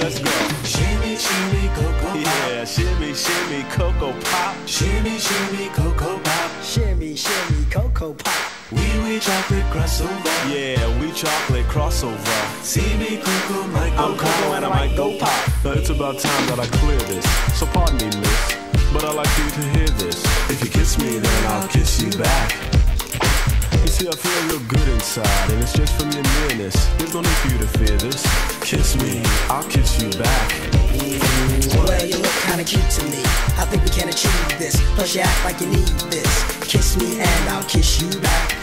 let's go. Shimmy, shimmy, cocoa pop. Yeah, shimmy, shimmy, cocoa pop. Shimmy, shimmy, cocoa pop. Shimmy, shimmy, cocoa pop. We chocolate crossover. Yeah, we chocolate crossover. See me, cocoa, might go I'm Coco and I might go pop. Now it's about time that I clear this. So pardon me, miss, but I'd like you to hear this. If you kiss me, then I'll kiss you back. You see, I feel real good inside, and it's just from your nearness. There's no need for you to fear this. Kiss me, I'll kiss you back. Well, you look kinda cute to me. I think we can achieve this. Plus you act like you need this. Kiss me and I'll kiss you back.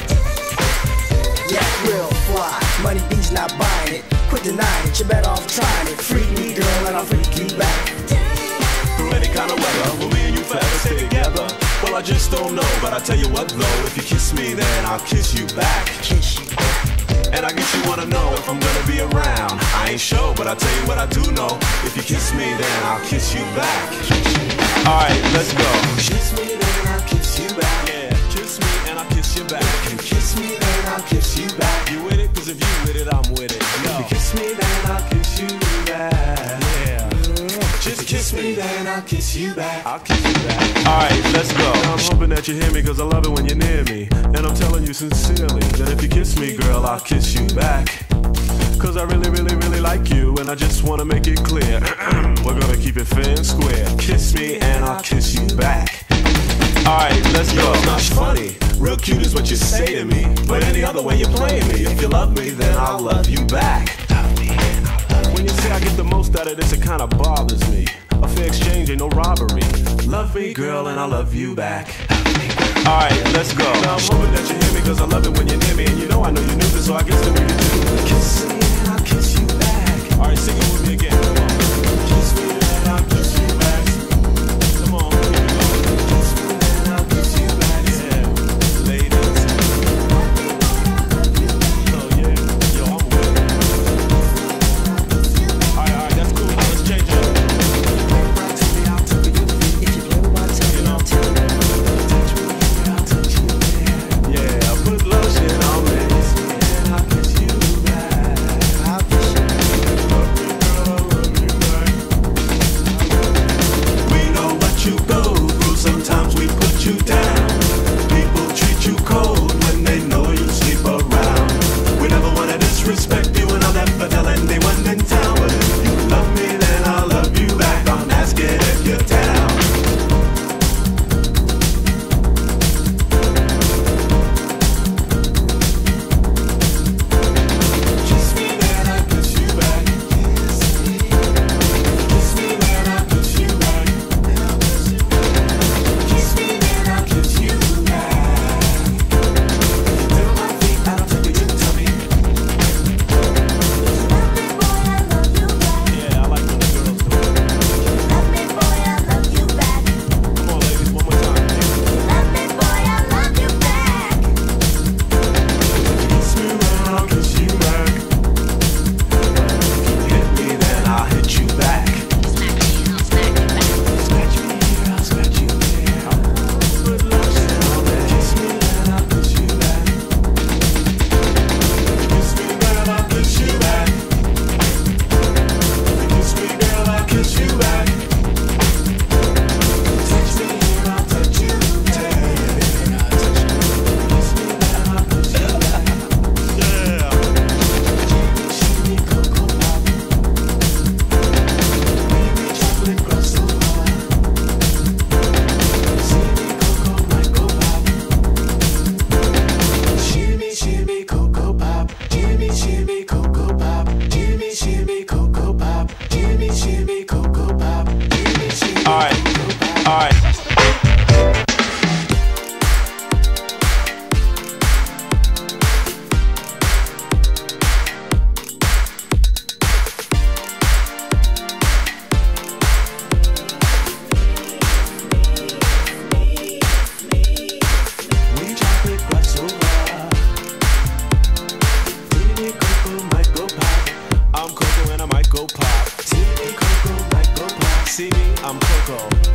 Yeah, real fly. Money B's not buying it. Quit denying it, you're better off trying it. Freak me, girl, and I'll freak you back. Through any kind of weather, will me and you forever stay together? Well, I just don't know, but I tell you what though, if you kiss me, then I'll kiss you back. Kiss you back. And I guess you wanna know if I'm gonna be around. I ain't sure, but I tell you what I do know. If you kiss me, then I'll kiss you back. Alright, let's go. kiss me, then I'll kiss you back. Yeah, kiss me and I'll kiss you back. You kiss me, then I'll kiss you back. You with it? Cause if you with it, I'm with it. If Yo. you kiss me, then I'll kiss you back. Yeah. Just kiss me, then I'll kiss you back. I'll kiss you back. Alright, let's go. I'm hoping that you hear me cause I love it when you're near me. And I'm telling you sincerely that if you kiss me, girl, I'll kiss you back. Cause I really, really, really like you. And I just wanna make it clear. We're gonna keep it fair and square. Kiss me and I'll kiss you back. Alright, let's go. It's not funny. Real cute is what you say to me. But any other way you're playing me. If you love me, then I'll love you back. When you say I get the most out of this, it kinda bothers me. A fair exchange ain't no robbery. Love me, girl, and I love you back. Alright, let's go. Now I'm hoping that you hear me cause I love it when you're near me. And you know I know you knew this, so I guess that we can do. Kiss me, and I'll kiss you back. Alright, sing it with me again. Come on. Kiss me, then I'll kiss you back. Come on. Here we go. Kiss me, then I'll kiss you back. Yeah, ladies. Oh yeah, yo, I'm with it. Alright, that's cool. Now let's change it up. If you blow my tongue, I'll tell you. Yeah, put lotion on me. And I'll kiss you back. I'll kiss you back. We know what you go through. Sometimes we put you down. People treat you cold when they know you sleep around. We never wanna disrespect you, and I'll never tell anyone in town. But if you love me, then I'll love you back. I'm asking if you're down. Kiss me, then I'll kiss you back. Kiss me, then I'll kiss you back. Kiss me, then I'll kiss you back. Till my feet, I don't take it, you tell me. Yeah, I like when the girls do it. Come on, ladies, one more time. Kiss me, then I'll kiss you back. Hit me, then I'll hit you back. Scratch me here, I'll scratch you there. Put lotion on me. Kiss me, then I'll kiss you back. Kiss me, then I'll kiss you back. Kiss me, girl, I'll kiss you back. Touch me here, I'll touch you there. Kiss me, then I'll kiss you back. Yeah. Shimmy, cocoa pop. Baby, chocolate crossover. See me, cocoa, might go pop. Shimmy, shimmy, cocoa pop. Jimmy, shimmy, cocoa pop. Jimmy, shimmy, cocoa pop. Jimmy, shimmy, cocoa pop. Jimmy, shimmy, Alright, cocoa pop. alright. We chocolate crossover. Baby, cocoa, might go pop. I'm Coco and I might go pop. See me, cocoa, might go pop. See me, I'm Coco.